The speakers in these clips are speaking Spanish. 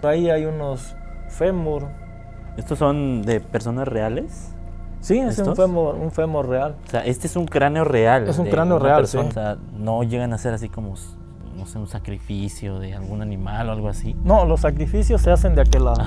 Ahí hay unos fémur. ¿Estos son de personas reales? Sí, es un fémur real. O sea, este es un cráneo real. Es un cráneo real, sí. O sea, no llegan a ser así como, no sé, un sacrificio de algún animal o algo así. No, los sacrificios se hacen de aquel lado.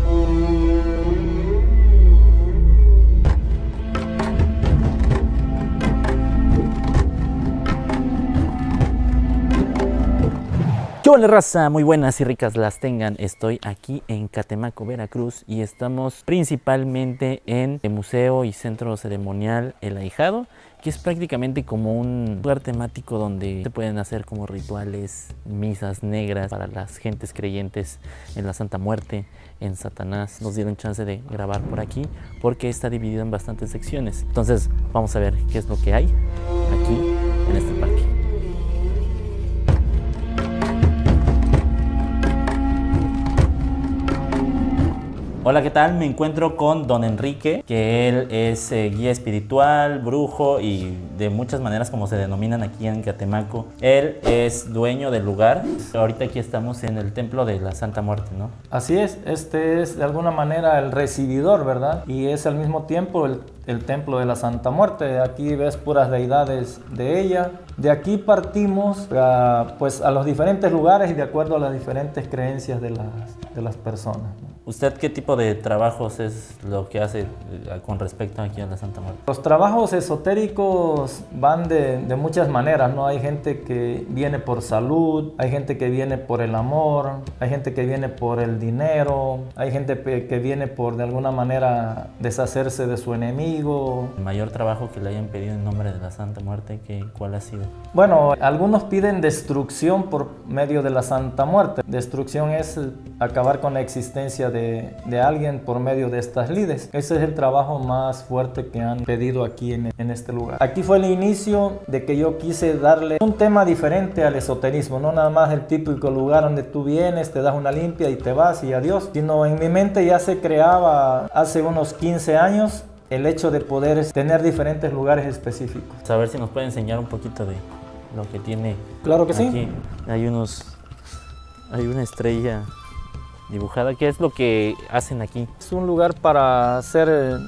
¿Qué hola raza? Muy buenas y ricas las tengan. Estoy aquí en Catemaco, Veracruz y estamos principalmente en el Museo y Centro Ceremonial El Ahijado, que es prácticamente como un lugar temático donde se pueden hacer como rituales, misas negras para las gentes creyentes en la Santa Muerte, en Satanás. Nos dieron chance de grabar por aquí porque está dividido en bastantes secciones. Entonces vamos a ver qué es lo que hay aquí en este parque. Hola, ¿qué tal? Me encuentro con Don Enrique, que él es guía espiritual, brujo y de muchas maneras como se denominan aquí en Catemaco. Él es dueño del lugar. Ahorita aquí estamos en el Templo de la Santa Muerte, ¿no? Así es, este es de alguna manera el recibidor, ¿verdad? Y es al mismo tiempo el Templo de la Santa Muerte. Aquí ves puras deidades de ella. De aquí partimos pues a los diferentes lugares y de acuerdo a las diferentes creencias de las personas, ¿no? ¿Usted qué tipo de trabajos es lo que hace con respecto aquí a la Santa Muerte? Los trabajos esotéricos van de muchas maneras, ¿no? Hay gente que viene por salud, hay gente que viene por el amor, hay gente que viene por el dinero, hay gente que viene por de alguna manera deshacerse de su enemigo. ¿El mayor trabajo que le hayan pedido en nombre de la Santa Muerte, cuál ha sido? Bueno, algunos piden destrucción por medio de la Santa Muerte. Destrucción es acabar con la existencia de alguien por medio de estas lides. Ese es el trabajo más fuerte que han pedido aquí en este lugar. Aquí fue el inicio de que yo quise darle un tema diferente al esoterismo, no nada más el típico lugar donde tú vienes, te das una limpia y te vas y adiós, sino en mi mente ya se creaba hace unos 15 años el hecho de poder tener diferentes lugares específicos. A ver si nos puede enseñar un poquito de lo que tiene. Claro que aquí. sí. Hay una estrella dibujada. ¿Qué es lo que hacen aquí? Es un lugar para hacer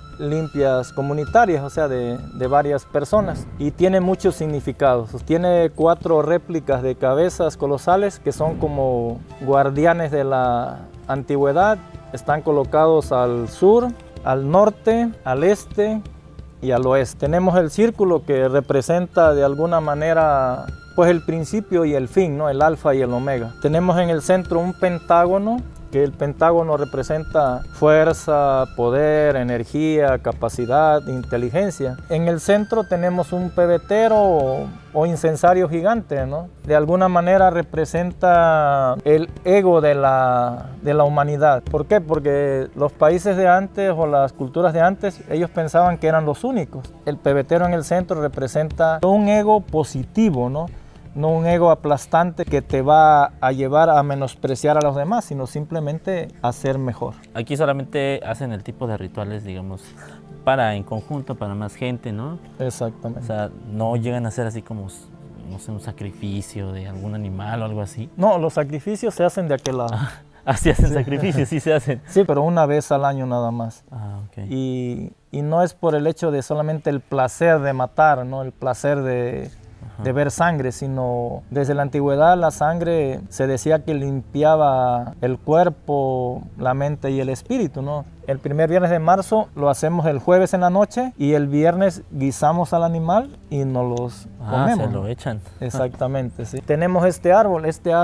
limpias comunitarias, o sea, de varias personas, y tiene muchos significados. Tiene 4 réplicas de cabezas colosales que son como guardianes de la antigüedad. Están colocados al sur, al norte, al este y al oeste. Tenemos el círculo que representa de alguna manera pues el principio y el fin, ¿no? El alfa y el omega. Tenemos en el centro un pentágono, que el pentágono representa fuerza, poder, energía, capacidad, inteligencia. En el centro tenemos un pebetero o incensario gigante, ¿no? De alguna manera representa el ego de la humanidad. ¿Por qué? Porque los países de antes o las culturas de antes, ellos pensaban que eran los únicos. El pebetero en el centro representa un ego positivo, ¿no? No un ego aplastante que te va a llevar a menospreciar a los demás, sino simplemente a ser mejor. Aquí solamente hacen el tipo de rituales, digamos, para en conjunto, para más gente, ¿no? Exactamente. O sea, no llegan a ser así como, no sé, un sacrificio de algún animal o algo así. No, los sacrificios se hacen de aquel lado. Así hacen sacrificios, sí se hacen. Sí, pero una vez al año nada más. Ah, ok. Y no es por el hecho de solamente el placer de matar, ¿no? El placer de ver sangre, sino desde la antigüedad la sangre se decía que limpiaba el cuerpo, la mente y el espíritu, ¿no? El primer viernes de marzo lo hacemos el jueves en la noche y el viernes guisamos al animal y nos los comemos. Se lo echan. Exactamente, sí. Tenemos este árbol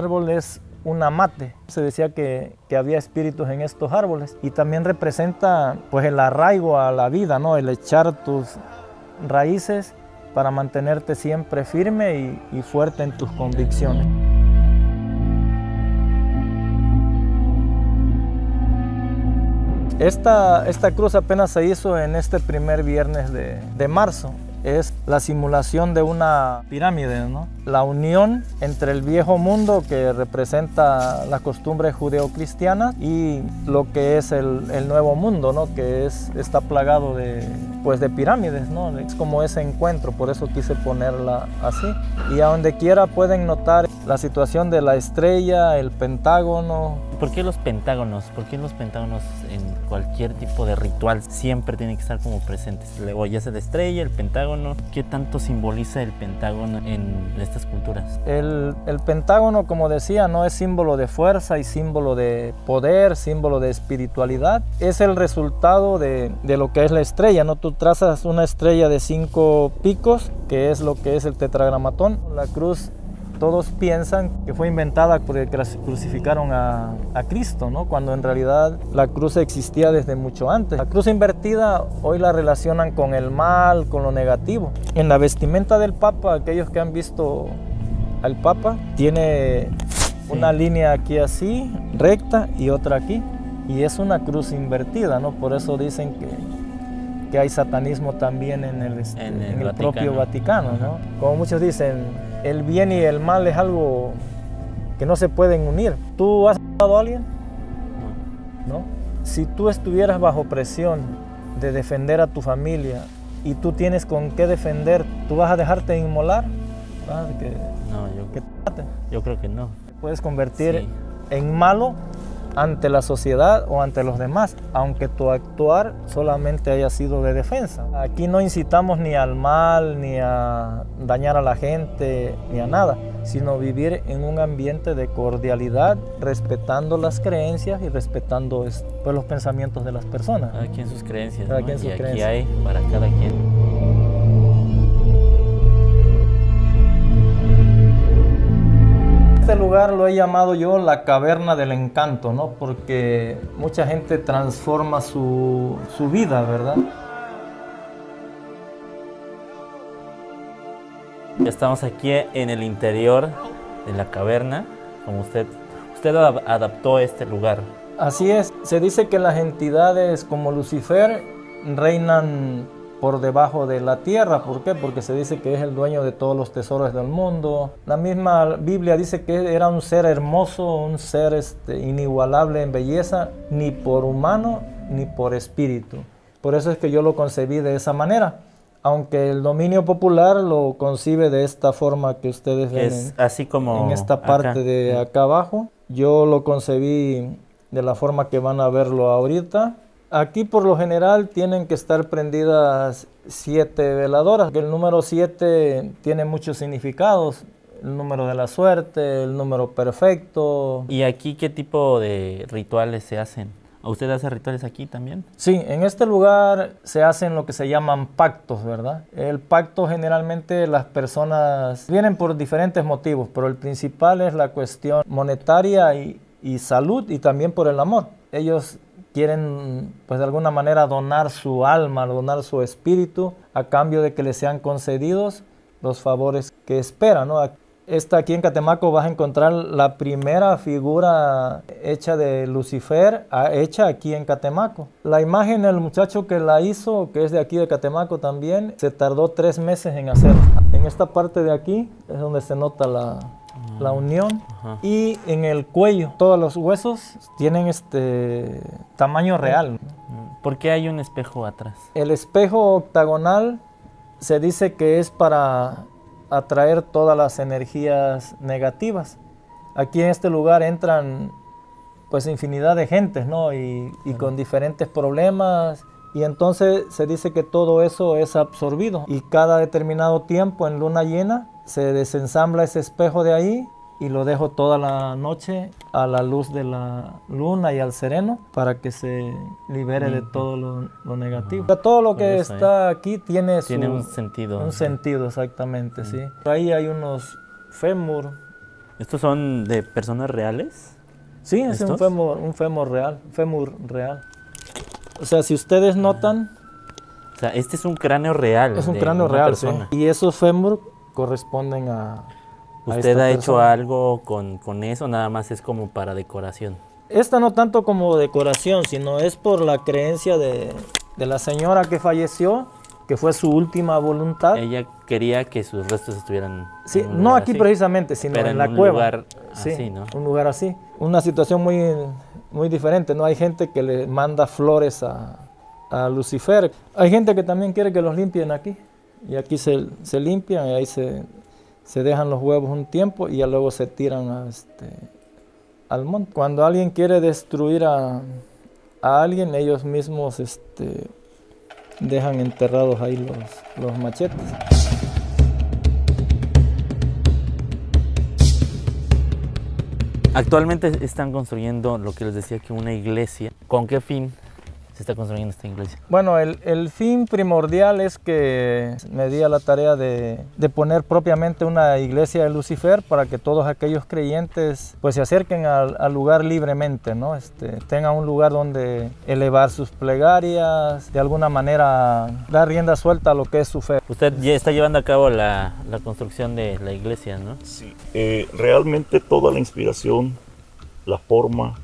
es un amate. Se decía que había espíritus en estos árboles y también representa pues el arraigo a la vida, ¿no? El echar tus raíces para mantenerte siempre firme y fuerte en tus convicciones. Esta cruz apenas se hizo en este primer viernes de marzo. Es la simulación de una pirámide, ¿no? La unión entre el viejo mundo, que representa las costumbres judeocristianas, y lo que es el nuevo mundo, ¿no? Que está plagado de pirámides, ¿no? Es como ese encuentro, por eso quise ponerla así. Y a donde quiera pueden notar la situación de la estrella, el pentágono. ¿Por qué los pentágonos? ¿Por qué los pentágonos en cualquier tipo de ritual siempre tienen que estar como presentes? Luego ya sea la estrella, el pentágono. ¿Qué tanto simboliza el pentágono en estas culturas? El pentágono, como decía, no es símbolo de fuerza y símbolo de poder, símbolo de espiritualidad. Es el resultado de lo que es la estrella, ¿no? Tú trazas una estrella de 5 picos, que es lo que es el tetragramatón. La cruz, todos piensan que fue inventada porque crucificaron a Cristo, ¿no? Cuando en realidad la cruz existía desde mucho antes. La cruz invertida hoy la relacionan con el mal, con lo negativo. En la vestimenta del Papa, aquellos que han visto al Papa, tiene una línea aquí así, recta, y otra aquí. Y es una cruz invertida, ¿no? Por eso dicen que hay satanismo también en el propio Vaticano, ¿no? Como muchos dicen, el bien y el mal es algo que no se pueden unir. ¿Tú has matado a alguien? No. Si tú estuvieras bajo presión de defender a tu familia y tú tienes con qué defender, ¿tú vas a dejarte inmolar? Yo creo que no. Te puedes convertir en malo ante la sociedad o ante los demás, aunque tu actuar solamente haya sido de defensa. Aquí no incitamos ni al mal, ni a dañar a la gente, ni a nada, sino vivir en un ambiente de cordialidad, respetando las creencias y respetando pues, los pensamientos de las personas. Cada quien sus creencias, cada ¿no? quien sus aquí creencias. Hay para cada quien. Este lugar lo he llamado yo la caverna del encanto, ¿no? Porque mucha gente transforma su vida, ¿verdad? Estamos aquí en el interior de la caverna, como usted adaptó este lugar. Así es, se dice que las entidades como Lucifer reinan por debajo de la tierra. ¿Por qué? Porque se dice que es el dueño de todos los tesoros del mundo. La misma Biblia dice que era un ser hermoso, un ser inigualable en belleza, ni por humano ni por espíritu. Por eso es que yo lo concebí de esa manera, aunque el dominio popular lo concibe de esta forma que ustedes ven así como en esta parte acá. de acá abajo. Yo lo concebí de la forma que van a verlo ahorita. Aquí por lo general tienen que estar prendidas 7 veladoras. El número 7 tiene muchos significados. El número de la suerte, el número perfecto. ¿Y aquí qué tipo de rituales se hacen? ¿Usted hace rituales aquí también? Sí, en este lugar se hacen lo que se llaman pactos, ¿verdad? El pacto generalmente las personas vienen por diferentes motivos, pero el principal es la cuestión monetaria y salud, y también por el amor. Ellos quieren, pues de alguna manera, donar su alma, donar su espíritu a cambio de que les sean concedidos los favores que esperan, ¿no? Aquí en Catemaco vas a encontrar la primera figura hecha de Lucifer, hecha aquí en Catemaco. La imagen del muchacho que la hizo, que es de aquí de Catemaco también, se tardó 3 meses en hacerla. En esta parte de aquí es donde se nota la unión. Ajá. Y en el cuello, todos los huesos tienen tamaño real. ¿Por qué hay un espejo atrás? El espejo octagonal se dice que es para atraer todas las energías negativas. Aquí en este lugar entran pues infinidad de gentes, ¿no? Y con diferentes problemas, y entonces se dice que todo eso es absorbido, y cada determinado tiempo en luna llena se desensambla ese espejo de ahí y lo dejo toda la noche a la luz de la luna y al sereno para que se libere de todo lo negativo. Todo lo que está aquí tiene un sentido. Un sentido, exactamente, sí. Ahí hay unos fémur. ¿Estos son de personas reales? Sí, es un fémur real. O sea, si ustedes notan... O sea, este es un cráneo real. Es un cráneo real, sí. Y esos fémur corresponden a... ¿Usted ha hecho algo con eso? Nada más es como para decoración. Esta no tanto como decoración, sino es por la creencia de la señora que falleció, que fue su última voluntad. Ella quería que sus restos estuvieran... Sí, no aquí así, precisamente, sino en la cueva. Lugar sí, así, ¿no? Un lugar así. Una situación muy diferente, ¿no? Hay gente que le manda flores a Lucifer. Hay gente que también quiere que los limpien aquí. Y aquí se limpian y ahí se se dejan los huevos un tiempo y ya luego se tiran al monte. Cuando alguien quiere destruir a alguien, ellos mismos dejan enterrados ahí los machetes. Actualmente están construyendo lo que les decía, que una iglesia. ¿Con qué fin se está construyendo esta iglesia? Bueno, el fin primordial es que me di a la tarea de poner propiamente una iglesia de Lucifer para que todos aquellos creyentes pues se acerquen al lugar libremente, ¿no? Tengan un lugar donde elevar sus plegarias, de alguna manera dar rienda suelta a lo que es su fe. Usted ya está llevando a cabo la construcción de la iglesia, ¿no? Sí, realmente toda la inspiración, la forma,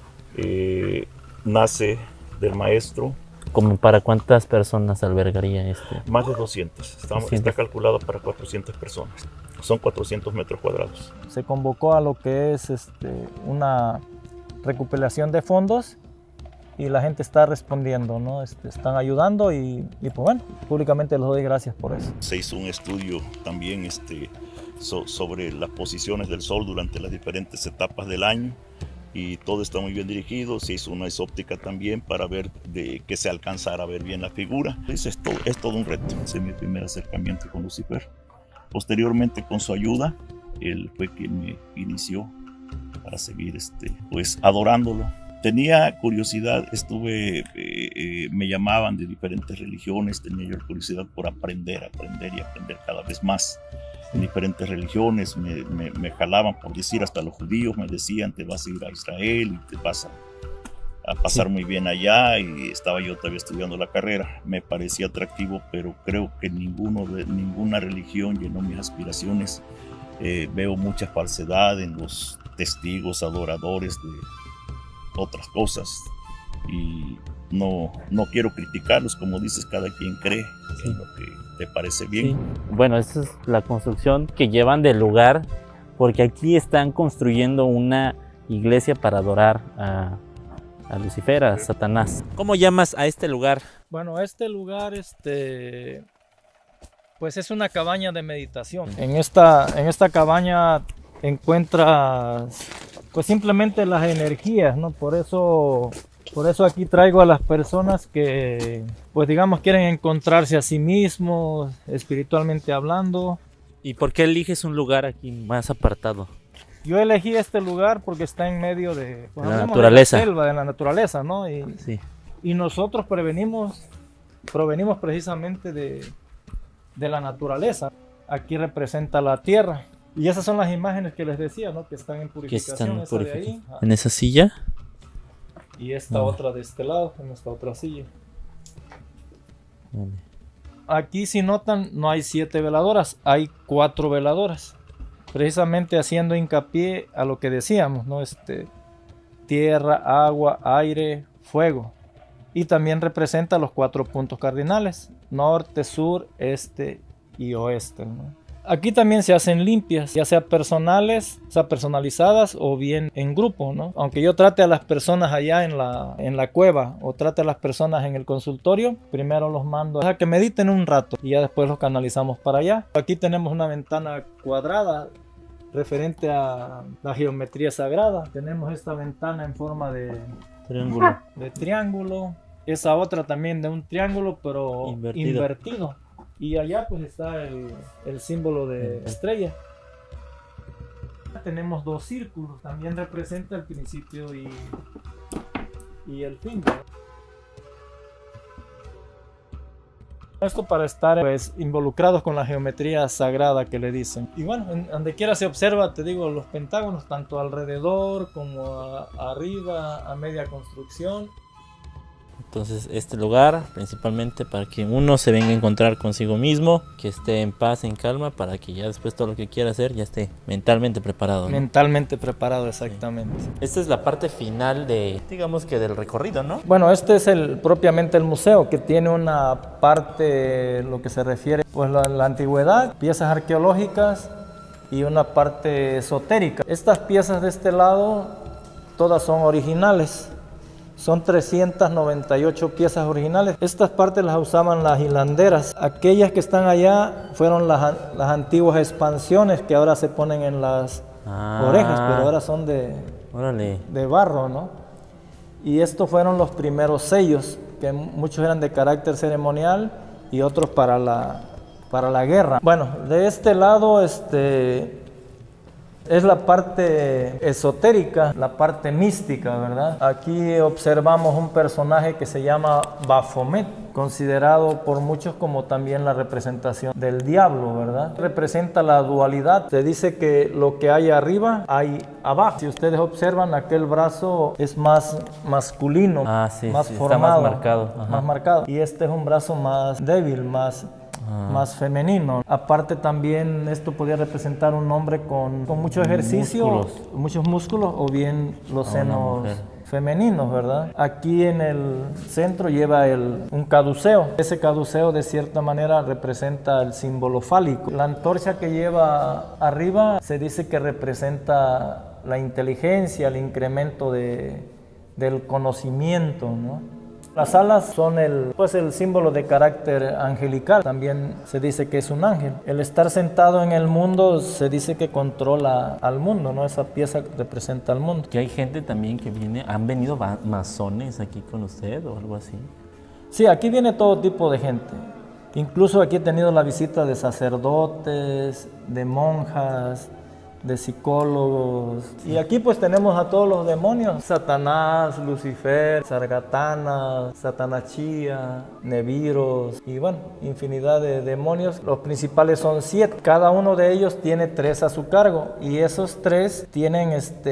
nace del maestro. ¿Como para cuántas personas albergaría Más de 200. Está calculado para 400 personas. Son 400 metros cuadrados. Se convocó a lo que es una recopilación de fondos y la gente está respondiendo, ¿no? Están ayudando y pues bueno, públicamente les doy gracias por eso. Se hizo un estudio también sobre las posiciones del sol durante las diferentes etapas del año. Y todo está muy bien dirigido. Se hizo una isóptica también para ver que se alcanzara a ver bien la figura. Es todo un reto. Ese es mi primer acercamiento con Lucifer. Posteriormente, con su ayuda, él fue quien me inició para seguir pues adorándolo. Tenía curiosidad, me llamaban de diferentes religiones, tenía yo curiosidad por aprender cada vez más. En diferentes religiones me jalaban, por decir, hasta los judíos me decían: te vas a ir a Israel y te vas a pasar muy bien allá, y estaba yo todavía estudiando la carrera. Me parecía atractivo, pero creo que ninguna religión llenó mis aspiraciones. Veo mucha falsedad en los testigos, adoradores de otras cosas, y no quiero criticarlos. Como dices, cada quien cree en lo que te parece bien. Sí. Bueno, esta es la construcción que llevan del lugar, porque aquí están construyendo una iglesia para adorar a Lucifer, a Satanás. ¿Cómo llamas a este lugar? Bueno, este lugar pues es una cabaña de meditación. En esta cabaña encuentras pues simplemente las energías, ¿no? Por eso aquí traigo a las personas que, pues digamos, quieren encontrarse a sí mismos, espiritualmente hablando. ¿Y por qué eliges un lugar aquí más apartado? Yo elegí este lugar porque está en medio de, pues, la naturaleza. De la selva, de la naturaleza, ¿no? Sí. Y nosotros provenimos precisamente de la naturaleza. Aquí representa la tierra. Y esas son las imágenes que les decía, ¿no? Que están en purificación. Esa de ahí. ¿En esa silla? Y esta otra de este lado, en esta otra silla. Aquí, si notan, no hay 7 veladoras, hay 4 veladoras. Precisamente haciendo hincapié a lo que decíamos, ¿no? Tierra, agua, aire, fuego. Y también representa los 4 puntos cardinales: norte, sur, este y oeste, ¿no? Aquí también se hacen limpias, ya sea personales, o sea, personalizadas, o bien en grupo, ¿no? Aunque yo trate a las personas allá en la cueva, o trate a las personas en el consultorio, primero los mando a que mediten un rato y ya después los canalizamos para allá. Aquí tenemos una ventana cuadrada referente a la geometría sagrada. Tenemos esta ventana en forma de triángulo. Esa otra también de un triángulo, pero invertido. Y allá pues está el símbolo de estrella. Tenemos 2 círculos, también representa el principio y el fin. Esto para estar pues involucrados con la geometría sagrada que le dicen. Y bueno, donde quiera se observa, te digo, los pentágonos, tanto alrededor como arriba, a media construcción. Entonces este lugar principalmente para que uno se venga a encontrar consigo mismo, que esté en paz, en calma, para que ya después todo lo que quiera hacer ya esté mentalmente preparado, ¿no? Mentalmente preparado, exactamente. Sí. Esta es la parte final digamos que del recorrido, ¿no? Bueno, este es propiamente el museo, que tiene una parte, lo que se refiere pues la antigüedad, piezas arqueológicas y una parte esotérica. Estas piezas de este lado todas son originales. Son 398 piezas originales. Estas partes las usaban las hilanderas. Aquellas que están allá fueron las antiguas expansiones que ahora se ponen en las orejas, pero ahora son de barro, ¿no? Y estos fueron los primeros sellos, que muchos eran de carácter ceremonial y otros para la guerra. Bueno, de este lado es la parte esotérica, la parte mística, ¿verdad? Aquí observamos un personaje que se llama Baphomet, considerado por muchos como también la representación del diablo, ¿verdad? Representa la dualidad. Se dice que lo que hay arriba, hay abajo. Si ustedes observan, aquel brazo es más masculino, más formado, más marcado. Más marcado. Y este es un brazo más débil, más femenino. Aparte también esto podría representar un hombre con mucho ejercicio, muchos músculos, o bien los senos femeninos, ¿verdad? Aquí en el centro lleva un caduceo. Ese caduceo de cierta manera representa el símbolo fálico. La antorcha que lleva arriba se dice que representa la inteligencia, el incremento del conocimiento, ¿no? Las alas son el símbolo de carácter angelical. También se dice que es un ángel. El estar sentado en el mundo se dice que controla al mundo, ¿no? Esa pieza representa al mundo. Que hay gente también que viene, ¿han venido masones aquí con usted o algo así? Sí, aquí viene todo tipo de gente. Incluso aquí he tenido la visita de sacerdotes, de monjas, de psicólogos. Y aquí pues tenemos a todos los demonios: Satanás, Lucifer, Sargatana, Satanachía, Neviros, y bueno, infinidad de demonios. Los principales son 7. Cada uno de ellos tiene 3 a su cargo, y esos 3 tienen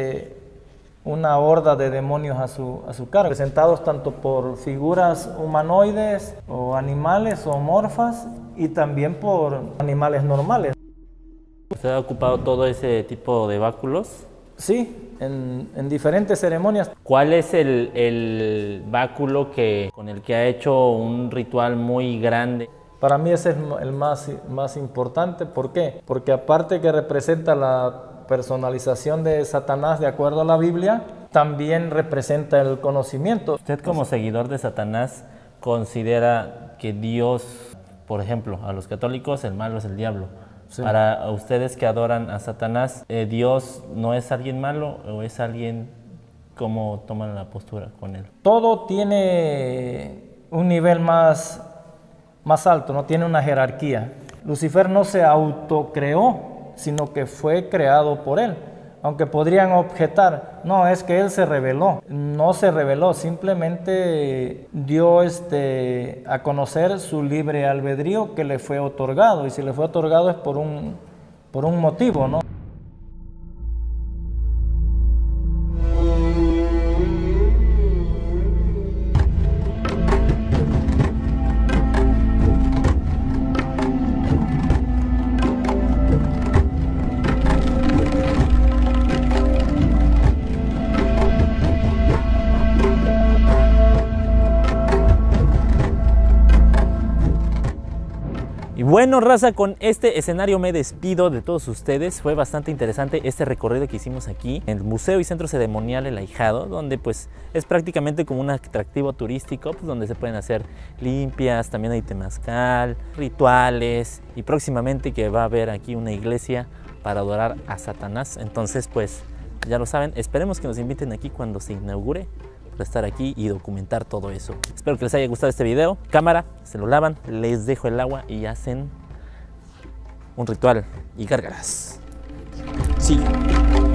una horda de demonios a su cargo, presentados tanto por figuras humanoides o animales zoomorfas, y también por animales normales. ¿Usted ha ocupado todo ese tipo de báculos? Sí, en diferentes ceremonias. ¿Cuál es el báculo con el que ha hecho un ritual muy grande? Para mí ese es el más importante. ¿Por qué? Porque aparte que representa la personalización de Satanás de acuerdo a la Biblia, también representa el conocimiento. ¿Usted como seguidor de Satanás considera que Dios, por ejemplo, a los católicos el malo es el diablo? Sí. Para ustedes que adoran a Satanás, ¿Dios no es alguien malo o es alguien? ¿Cómo toman la postura con él? Todo tiene un nivel más alto, no tiene una jerarquía. Lucifer no se autocreó, sino que fue creado por él. Aunque podrían objetar, no, es que él se rebeló. No se rebeló, simplemente dio a conocer su libre albedrío que le fue otorgado. Y si le fue otorgado es por un motivo, ¿no? Bueno, raza, con este escenario me despido de todos ustedes. Fue bastante interesante este recorrido que hicimos aquí en el Museo y Centro Ceremonial El Ahijado, donde pues es prácticamente como un atractivo turístico, pues, donde se pueden hacer limpias, también hay temazcal, rituales, y próximamente que va a haber aquí una iglesia para adorar a Satanás. Entonces pues ya lo saben, esperemos que nos inviten aquí cuando se inaugure, para estar aquí y documentar todo eso. Espero que les haya gustado este video. Cámara, se lo lavan, les dejo el agua y hacen un ritual y gárgaras. Sigue.